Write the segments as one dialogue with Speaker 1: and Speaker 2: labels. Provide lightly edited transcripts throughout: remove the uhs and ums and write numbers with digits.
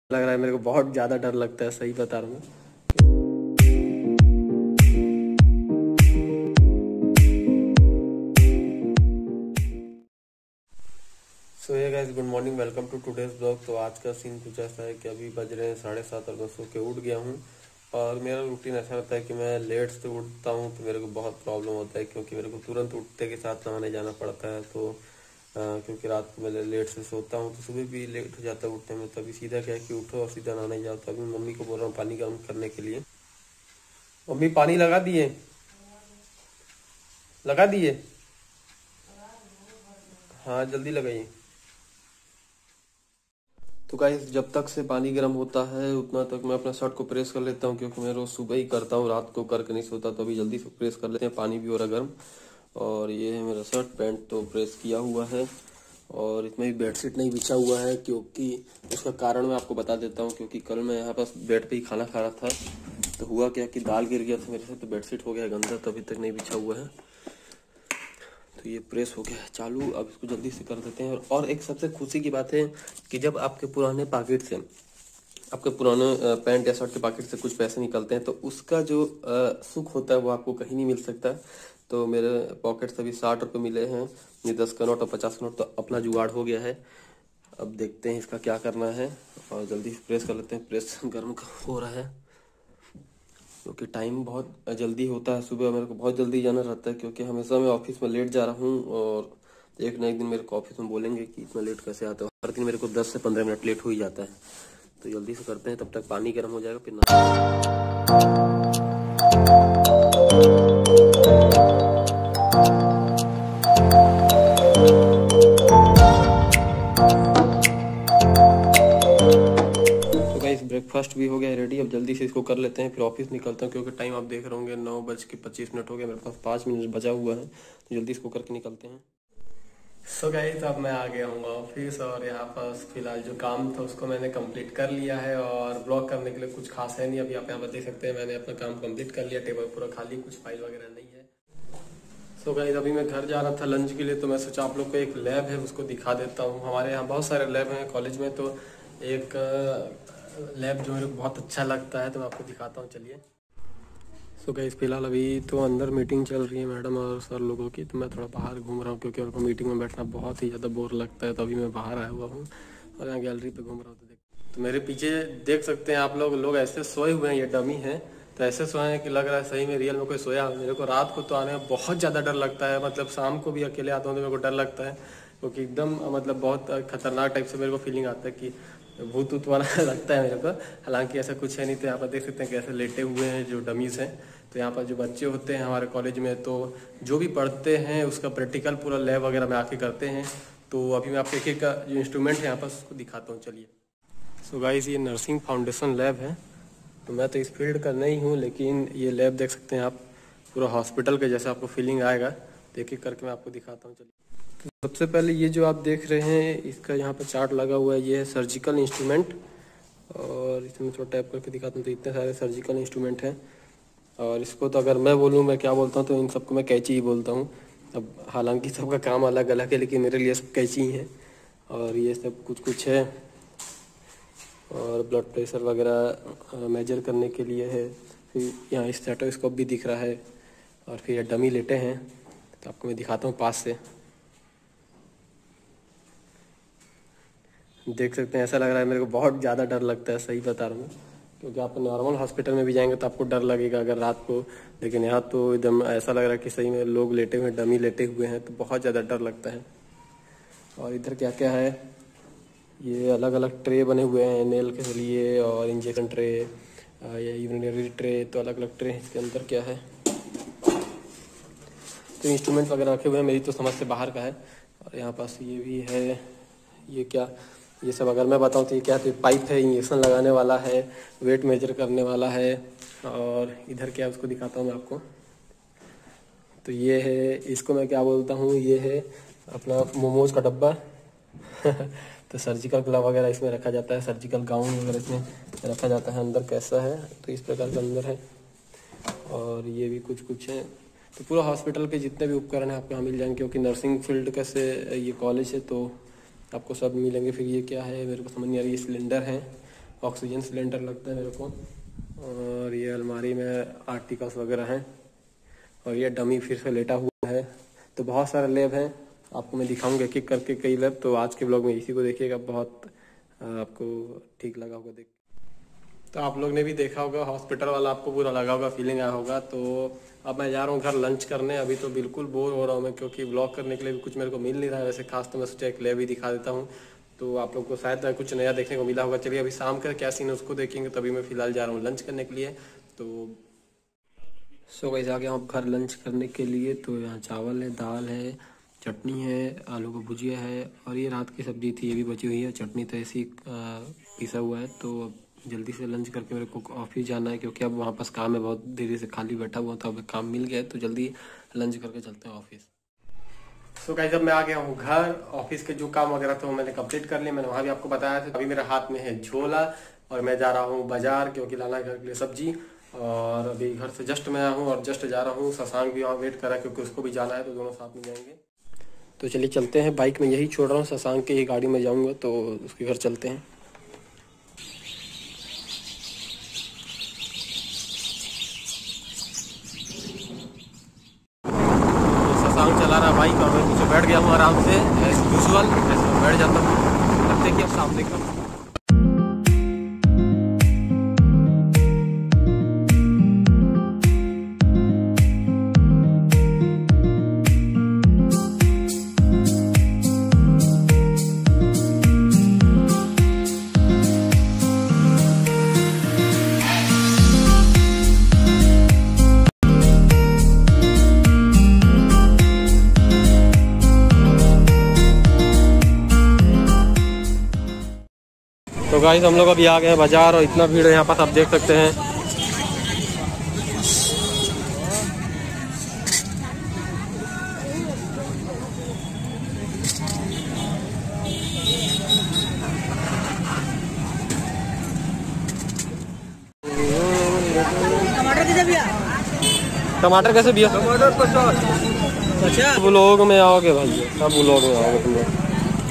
Speaker 1: लग रहा है मेरे को बहुत ज़्यादा डर लगता है, सही बता रहा हूँ। So hey guys, good morning, welcome to today's blog. तो आज का सीन कुछ ऐसा है कि अभी बज रहे हैं 7:30 और मैं सो के उठ गया हूँ। और मेरा रूटीन ऐसा रहता है कि मैं लेट से उठता हूँ तो मेरे को बहुत प्रॉब्लम होता है, क्योंकि मेरे को तुरंत उठते के साथ नहाने जाना पड़ता है। तो क्योंकि रात को मैं लेट से सोता हूँ तो सुबह भी लेट हो जाता है उठने में। तभी सीधा क्या है कि उठो और सीधा नहाने जाओ। तो अभी मम्मी को बोल रहा हूँ पानी गर्म करने के लिए। मम्मी पानी लगा दिए, लगा दिए। हाँ जल्दी लगाइए। तो गाइस, जब तक से पानी गर्म होता है उतना तक मैं अपना शर्ट को प्रेस कर लेता हूँ, क्योंकि मैं रोज सुबह ही करता हूँ, रात को करके नहीं सोता। तो अभी जल्दी से प्रेस कर लेते हैं, पानी भी हो रहा गर्म। और ये है मेरा शर्ट, पैंट तो प्रेस किया हुआ है। और इसमें भी बेडशीट नहीं बिछा हुआ है, क्योंकि उसका कारण मैं आपको बता देता हूँ। क्योंकि कल मैं यहाँ पास बेड पे ही खाना खा रहा था, तो हुआ क्या कि दाल गिर गया था मेरे से, तो बेडशीट हो गया गंदा, तो अभी तक नहीं बिछा हुआ है। तो ये प्रेस हो गया है चालू, अब इसको जल्दी से कर देते हैं। और एक सबसे खुशी की बात है कि जब आपके पुराने पॉकेट से, आपके पुराने पैंट या शर्ट के पॉकेट से कुछ पैसे निकलते हैं तो उसका जो सुख होता है वो आपको कहीं नहीं मिल सकता। तो मेरे पॉकेट से भी 60 रुपये मिले हैं, ये 10 का नोट और 50 का नोट, तो अपना जुगाड़ हो गया है। अब देखते हैं इसका क्या करना है, और जल्दी से प्रेस कर लेते हैं। प्रेस गर्म हो रहा है क्योंकि टाइम बहुत जल्दी होता है। सुबह मेरे को बहुत जल्दी जाना रहता है, क्योंकि हमेशा मैं ऑफिस में लेट जा रहा हूँ। और एक ना एक दिन मेरे को ऑफिस में बोलेंगे कि इतना लेट कैसे आते हो। हर दिन मेरे को 10 से 15 मिनट लेट हो ही जाता है। तो जल्दी से करते हैं, तब तक पानी गर्म हो जाएगा फिर ना। तो गाइस, ब्रेकफास्ट भी हो गया है रेडी। अब जल्दी से इसको कर लेते हैं, फिर ऑफिस निकलता हूँ। क्योंकि टाइम आप देख रहे होंगे 9:25 हो गया, मेरे पास 5 मिनट बचा हुआ है। तो जल्दी इसको करके निकलते हैं। सो गाइस, अब मैं आ गया हूँ ऑफिस, और यहाँ पर फिलहाल जो काम था उसको मैंने कंप्लीट कर लिया है। और ब्लॉग करने के लिए कुछ खास है नहीं। अभी आप यहाँ पर देख सकते हैं मैंने अपना काम कंप्लीट कर लिया, टेबल पूरा खाली, कुछ फाइल वगैरह नहीं है। सो गाइस, अभी मैं घर जा रहा था लंच के लिए, तो मैं सोचा आप लोग को एक लैब है उसको दिखा देता हूँ। हमारे यहाँ बहुत सारे लैब हैं कॉलेज में, तो एक लैब जो मेरे को बहुत अच्छा लगता है तो मैं आपको दिखाता हूँ, चलिए। सो गाइस, फिलहाल अभी तो अंदर मीटिंग चल रही है मैडम और सर लोगों की, तो मैं थोड़ा बाहर घूम रहा हूँ, क्योंकि मेरे को मीटिंग में बैठना बहुत ही ज़्यादा बोर लगता है। तो अभी मैं बाहर आया हुआ हूँ और यहाँ गैलरी पे घूम रहा हूँ। तो मेरे पीछे देख सकते हैं आप लोग ऐसे सोए हुए हैं, ये डमी है। तो ऐसे सोए हैं कि लग रहा है सही में रियल में कोई सोया। मेरे को रात को तो आने में बहुत ज़्यादा डर लगता है, मतलब शाम को भी अकेले आता हूँ तो मेरे को डर लगता है, क्योंकि एकदम मतलब बहुत खतरनाक टाइप से मेरे को फीलिंग आता है कि भूत उत वाला लगता है मेरे को। हालांकि ऐसा कुछ है नहीं। तो यहाँ पर देख सकते हैं कैसे लेटे हुए हैं जो डमीज़ हैं। तो यहाँ पर जो बच्चे होते हैं हमारे कॉलेज में, तो जो भी पढ़ते हैं उसका प्रैक्टिकल पूरा लैब वगैरह में आके करते हैं। तो अभी मैं आपको एक एक का जो इंस्ट्रूमेंट है यहाँ पर उसको दिखाता हूँ, चलिए। सो गाइस, ये नर्सिंग फाउंडेशन लैब है। तो मैं तो इस फील्ड का नहीं हूँ, लेकिन ये लैब देख सकते हैं आप, पूरा हॉस्पिटल के जैसा आपको फीलिंग आएगा। तो एक एक करके मैं आपको दिखाता हूँ, चलिए। तो सबसे पहले ये जो आप देख रहे हैं इसका यहाँ पर चार्ट लगा हुआ है, ये है सर्जिकल इंस्ट्रूमेंट। और इसमें थोड़ा टैप करके दिखाता हूँ, तो इतने सारे सर्जिकल इंस्ट्रूमेंट हैं। और इसको तो अगर मैं बोलूँ मैं क्या बोलता हूँ, तो इन सबको मैं कैंची ही बोलता हूँ। अब हालांकि सबका काम अलग अलग है, लेकिन मेरे लिए सब कैंची ही है। और ये सब कुछ कुछ है, और ब्लड प्रेशर वगैरह मेजर करने के लिए है। फिर यहाँ स्टेथोस्कोप भी दिख रहा है, और फिर डमी लेटे हैं। तो आपको मैं दिखाता हूँ पास से, देख सकते हैं। ऐसा लग रहा है मेरे को बहुत ज़्यादा डर लगता है, सही बता रहा हूँ। क्योंकि आप नॉर्मल हॉस्पिटल में भी जाएंगे तो आपको डर लगेगा अगर रात को, लेकिन यहाँ तो एकदम ऐसा लग रहा है कि सही में लोग लेटे हुए हैं, डमी लेटे हुए हैं, तो बहुत ज़्यादा डर लगता है। और इधर क्या क्या है, ये अलग अलग ट्रे बने हुए हैं नेल के लिए, और इंजेक्शन ट्रे या यूरिनरी ट्रे, तो अलग अलग ट्रे हैं। इसके अंदर क्या है, तो इंस्ट्रूमेंट वगैरह रखे हुए हैं, मेरी तो समझ से बाहर का है। और यहाँ पास ये भी है, ये क्या, ये सब अगर मैं बताऊँ तो ये क्या है, तो पाइप है, इंजेक्शन लगाने वाला है, वेट मेजर करने वाला है। और इधर क्या है उसको दिखाता हूँ मैं आपको। तो ये है, इसको मैं क्या बोलता हूँ, ये है अपना मोमोज का डब्बा। तो सर्जिकल ग्लव वगैरह इसमें रखा जाता है, सर्जिकल गाउन वगैरह इसमें रखा जाता है। अंदर कैसा है, तो इस प्रकार का अंदर है। और ये भी कुछ कुछ है। तो पूरा हॉस्पिटल के जितने भी उपकरण हैं आपको यहाँ मिल जाएंगे, क्योंकि नर्सिंग फील्ड का से ये कॉलेज है, तो आपको सब मिलेंगे। फिर ये क्या है मेरे को समझ नहीं आ रही, ये सिलेंडर है। ऑक्सीजन सिलेंडर लगता है मेरे को। और ये अलमारी में आर्टिकल्स वगैरह हैं। और ये डमी फिर से लेटा हुआ है। तो बहुत सारे लैब हैं, आपको मैं दिखाऊंगा एक एक करके कई लैब। तो आज के ब्लॉग में इसी को देखिएगा, बहुत आपको ठीक लगा होगा देख। तो आप लोग ने भी देखा होगा, हॉस्पिटल वाला आपको पूरा लगा होगा, फीलिंग आया होगा। तो अब मैं जा रहा हूँ घर लंच करने। अभी तो बिल्कुल बोर हो रहा हूँ मैं, क्योंकि ब्लॉग करने के लिए भी कुछ मेरे को मिल नहीं रहा है वैसे खास। तो मैं सोचा एक लैब ही दिखा देता हूँ, तो आप लोग को शायद कुछ नया देखने को मिला होगा। चलिए अभी शाम का क्या सीन है उसको देखेंगे। तभी मैं फिलहाल जा रहा हूँ लंच करने के लिए। तो सो गाइस आ गया हूँ घर लंच करने के लिए। तो यहाँ चावल है, दाल है, चटनी है, आलू का भुजिया है, और ये रात की सब्जी थी ये भी बची हुई है। चटनी तो ऐसी पिसा हुआ है। तो अब जल्दी से लंच करके मेरे को ऑफिस जाना है, क्योंकि अब वहाँ पास काम है, बहुत देरी से खाली बैठा हुआ था, अब काम मिल गया है। तो जल्दी लंच करके चलते हैं ऑफिस। सो गाइस अब मैं आ गया हूँ घर। ऑफिस के जो काम वगैरह थे वो मैंने कंप्लीट कर लिए, मैंने वहाँ भी आपको बताया था। अभी मेरे हाथ में है झोला और मैं जा रहा हूँ बाजार, क्योंकि लाना है घर के लिए सब्जी। और अभी घर से जस्ट मैं आया हूँ और जस्ट जा रहा हूँ। शशांक भी वहाँ वेट कर रहा है, क्योंकि उसको भी जाना है, तो दोनों साथ में जाएंगे। तो चलिए चलते हैं। बाइक में यही छोड़ रहा हूँ, शशांक की ही गाड़ी में जाऊँगा, तो उसके घर चलते हैं। शशांक चला रहा बाइक और मैं पीछे बैठ गया हूँ आराम से, एज यूजुअल ऐसे बैठ जाता हूँ। अब देखिए अब सामने का। तो गाइस हम लोग अभी आ गए हैं बाजार, और इतना भीड़ है यहाँ पास, आप देख सकते हैं।
Speaker 2: टमाटर कैसे भैया?
Speaker 1: टमाटर कैसे भैया?
Speaker 2: टमाटर 50। अच्छा
Speaker 1: ब्लॉग में आओगे भाई, सब ब्लॉग में आओगे तुम लोग।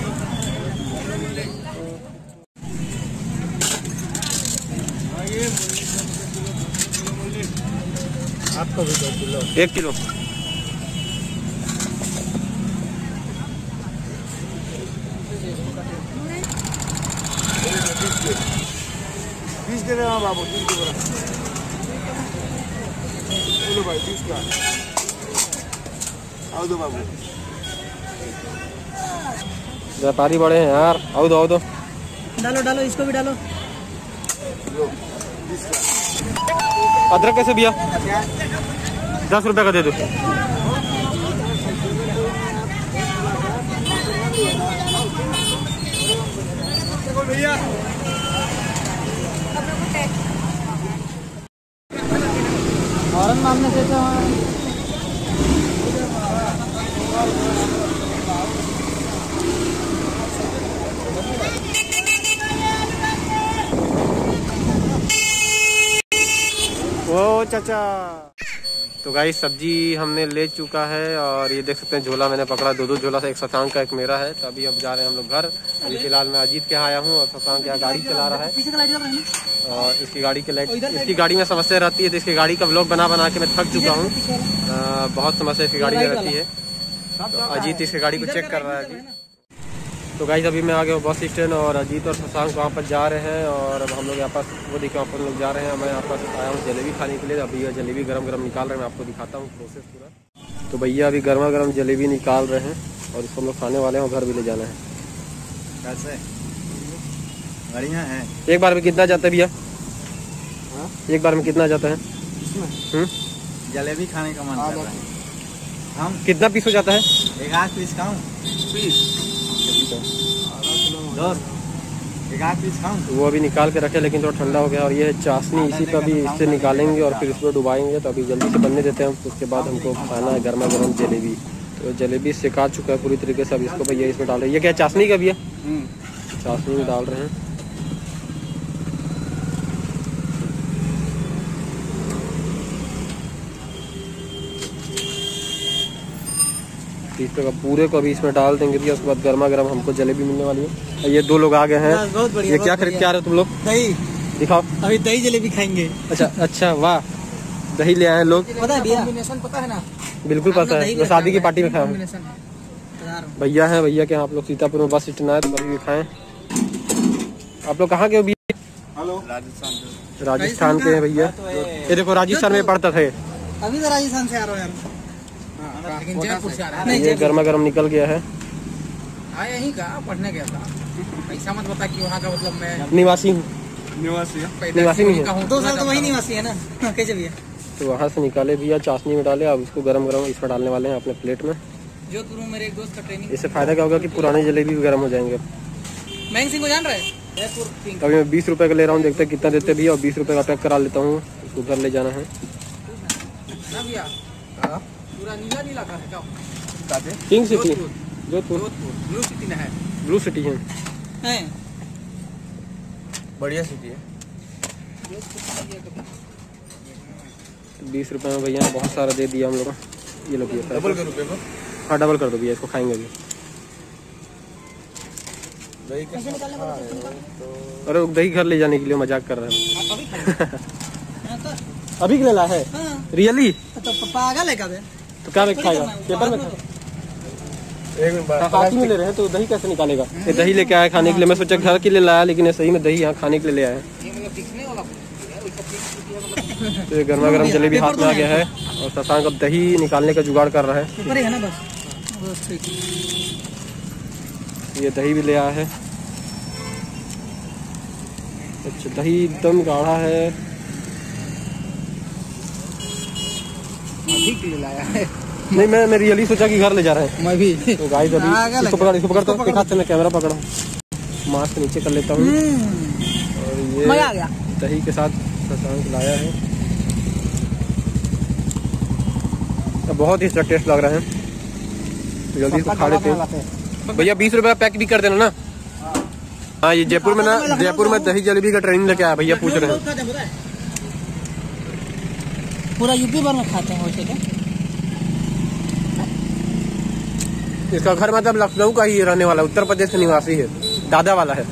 Speaker 2: आपको भी 2 किलो।
Speaker 1: 1 किलो।
Speaker 2: बीस दे रहे हैं बाबू, 30 के बराबर। चलो भाई 30 का आओ दो बाबू।
Speaker 1: व्यापारी बड़े हैं यार, आओ दो आओ दो।
Speaker 2: डालो डालो, इसको भी डालो।
Speaker 1: अदरक कैसे भैया? 10 रुपए का दे दो।
Speaker 2: भैया औरंग मामले से तो
Speaker 1: ओ चाचा। तो गाइस सब्जी हमने ले चुका है, और ये देख सकते हैं झोला मैंने पकड़ा, 2 झोला से, एक शशांक का एक मेरा है। तो अभी अब जा रहे हैं हम लोग घर। अभी फिलहाल मैं अजीत के यहाँ आया हूँ, और शशांक यहाँ गाड़ी चला रहा है। और इसकी गाड़ी के लाइट, इसकी गाड़ी में समस्या रहती है, तो इसकी गाड़ी का व्लॉग बना बना के मैं थक चुका हूँ। बहुत समस्या इसकी गाड़ी में रहती है। तो अजीत इसकी गाड़ी को चेक कर रहा है अभी। तो गाइस अभी मैं आ गया हूँ बस स्टैंड, और अजीत और शशांक वहाँ पर जा रहे हैं। और अब हम लोग यहाँ पास वो देखिए वहाँ पर लोग जा रहे हैं। मैं यहाँ पास आया हूँ जलेबी खाने के लिए। अभी यह जलेबी गरम गरम निकाल रहे हैं, मैं आपको दिखाता हूँ प्रोसेस पूरा। तो भैया अभी गर्मा गर्म जलेबी निकाल रहे हैं, और इसको हम लोग खाने वाले हैं, घर भी ले जाना है।
Speaker 2: कैसे बढ़िया है।
Speaker 1: एक बार में कितना जाता है भैया? एक बार में कितना जाता है?
Speaker 2: जलेबी खाने का मन कर रहा है। हम
Speaker 1: कितना पीस हो जाता है?
Speaker 2: 1 पीस खाऊं? एक आध पीस खाऊं?
Speaker 1: वो अभी निकाल के रखे, लेकिन थोड़ा ठंडा हो गया। और ये है चाशनी, इसी पर भी इससे निकालेंगे और फिर इसको डुबाएंगे। तो अभी जल्दी से बनने देते हैं हम। उसके बाद हमको खाना है गर्मा गर्म जलेबी। तो जलेबी सिका चुका है पूरी तरीके से। अब इसको भैया इसमें डाल रहे हैं। ये क्या चाशनी का भी है? चाशनी में डाल रहे हैं। 30 रुपये का पूरे को अभी इसमें डाल देंगे भैया। उसके बाद गर्मा गर्म हमको जलेबी मिलने वाली है। ये 2 लोग आ गए हैं।
Speaker 2: बहुत बढ़िया।
Speaker 1: ये क्या खरीद के आ रहे हो तुम लोग?
Speaker 2: दही।
Speaker 1: दिखाओ।
Speaker 2: अभी दही जलेबी खाएंगे।
Speaker 1: अच्छा वाह, दही ले आए लोग।
Speaker 2: पता है भैया, कॉम्बिनेशन पता है ना?
Speaker 1: बिल्कुल पता है, शादी की पार्टी में खाया हूँ। भैया है, भैया के आप लोग सीतापुर में बस स्टैंड आए तो कभी भी खाएं। आप लोग कहाँ के हो भैया?
Speaker 2: हेलो,
Speaker 1: राजस्थान के हैं भैया। ये देखो राजस्थान में पढ़ता थे।
Speaker 2: अभी तो राजस्थान से आ रहा हूँ यार, लेकिन जयपुर से आ रहा है।
Speaker 1: ये गर्मा गर्म निकल गया है।
Speaker 2: यहीं का पढ़ने गया था। ऐसा मत बता कि वहाँ का मतलब मैं
Speaker 1: निवासी हूँ।
Speaker 2: निवासी
Speaker 1: नहीं है।
Speaker 2: 2 साल तो वही निवासी है ना। कैसे भैया?
Speaker 1: तो वहाँ से निकाले भैया, चाशनी में डाले। अब इसको गरम गरम इसमें डालने वाले हैं अपने प्लेट में।
Speaker 2: जोधपुर में मेरे एक दोस्त का ट्रेनिंग।
Speaker 1: इससे फायदा क्या होगा कि पुराने जलेबी भी गर्म हो जाएंगे।
Speaker 2: महंग सिंह को जान रहे?
Speaker 1: अभी मैं 20 रुपए का ले रहा हूँ, देखते हैं कितना देते भैया। और 20 रुपए का पैक करा लेता हूँ, इसको घर ले जाना है।
Speaker 2: पूरा नीला नीला का है क्या?
Speaker 1: King city, Jodhpur
Speaker 2: blue city ना है?
Speaker 1: ब्लू सिटी है,
Speaker 2: बढ़िया सिटी है।
Speaker 1: 20 रुपए में भैया बहुत सारा दे दिया हम लोग। ये लो भैया,
Speaker 2: डबल कर रुपए को।
Speaker 1: हाँ डबल कर दो भैया, इसको खाएंगे अभी। अरे दही घर ले जाने के लिए मजाक कर रहे हैं। अभी के लिए ला है? रियली?
Speaker 2: तो पागल है क्या?
Speaker 1: तो क्या खाएगा? पेपर में हाथी में ले रहे हैं तो दही कैसे निकालेगा? ये दही लेके आया खाने के लिए। मैं सोचा घर के लिए लाया, लेकिन ये सही में दही यहाँ खाने के लिए ले आया। तो ये गर्मा गर्म जलेबी हाथ में आ गया है और शशांक अब दही निकालने का जुगाड़ कर रहा है। ये दही भी ले आया है। अच्छा, दही एकदम गाढ़ा है।
Speaker 2: लाया है।
Speaker 1: नहीं, मैं रियली सोचा कि घर ले जा रहे हैं।
Speaker 2: मैं भी।
Speaker 1: तो गाइस अभी इसको पकड़ता हूँ। एक हाथ से मैं कैमरा पकड़ा हूँ, मास्क नीचे कर लेता हूँ। और ये
Speaker 2: मजा आ गया।
Speaker 1: दही के साथ शशांक लाया है। तो बहुत ही टेस्ट लग रहा है। तो जल्दी इसको खा लेते हैं भैया। 20 रुपए का पैक भी कर देना ना। हाँ, ये जयपुर में ना, जयपुर में दही जलेबी का ट्रेनिंग लेके आया भैया, पूछ रहे हैं।
Speaker 2: पूरा यूपी भर में खाते हैं वैसे तो।
Speaker 1: इसका घर मतलब लखनऊ का ही रहने वाला, उत्तर प्रदेश का निवासी है, दादा वाला है।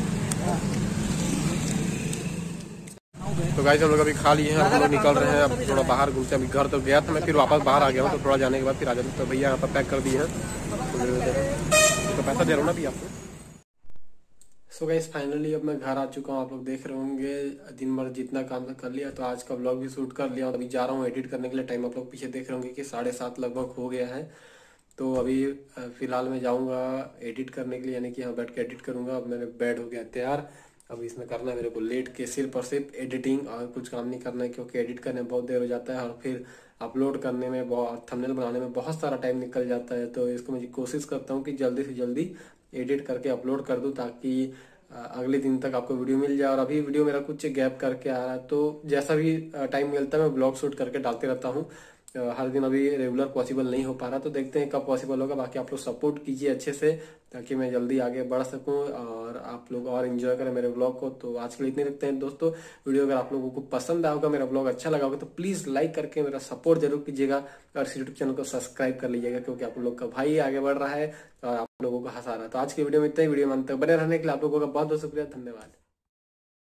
Speaker 1: तो गाइस हम लोग अभी खा लिए हैं, हम लोग निकल रहे हैं। अब थोड़ा बाहर घूमते हैं। अभी घर तो गया था मैं, फिर वापस बाहर आ गया हूँ। तो थोड़ा जाने के बाद फिर आ जाते। तो भैया यहाँ पर पैक कर दिए हैं, तो पैसा दे रहा हूँ ना भैया आपको। सो गाइस फाइनली अब मैं घर आ चुका हूँ। आप लोग देख रहे होंगे दिन भर जितना काम कर लिया। तो आज का व्लॉग भी शूट कर लिया और अभी जा रहा हूँ एडिट करने के लिए। टाइम आप लोग पीछे देख रहे होंगे कि 7:30 लगभग हो गया है। तो अभी फिलहाल मैं जाऊंगा एडिट करने के लिए, यानी कि यहाँ बैठ के एडिट करूंगा। अब मेरे बेड हो गया तैयार। अब इसमें करना है मेरे को लेट के सिर्फ और सिर्फ एडिटिंग, और कुछ काम नहीं करना है, क्योंकि एडिट करने में बहुत देर हो जाता है और फिर अपलोड करने में, थंबनेल बनाने में बहुत सारा टाइम निकल जाता है। तो इसको मैं कोशिश करता हूँ कि जल्दी से जल्दी एडिट करके अपलोड कर दूँ, ताकि अगले दिन तक आपको वीडियो मिल जाए। और अभी वीडियो मेरा कुछ गैप करके आ रहा है, तो जैसा भी टाइम मिलता है मैं ब्लॉग शूट करके डालते रहता हूँ। हर दिन अभी रेगुलर पॉसिबल नहीं हो पा रहा, तो देखते हैं कब पॉसिबल होगा। बाकी आप लोग सपोर्ट कीजिए अच्छे से, ताकि मैं जल्दी आगे बढ़ सकूं और आप लोग और एंजॉय करें मेरे ब्लॉग को। तो आज के लिए इतने रखते हैं दोस्तों। वीडियो अगर आप लोगों को पसंद आया होगा, मेरा ब्लॉग अच्छा लगा होगा, तो प्लीज लाइक करके मेरा सपोर्ट जरूर कीजिएगा और इस यूट्यूब चैनल को सब्सक्राइब कर लीजिएगा, क्योंकि आप लोग का भाई आगे बढ़ रहा है और आप लोगों को हंसा रहा है। तो आज की वीडियो में इतना ही। वीडियो में अंत तक बने रहने के लिए आप लोगों का बहुत बहुत शुक्रिया, धन्यवाद।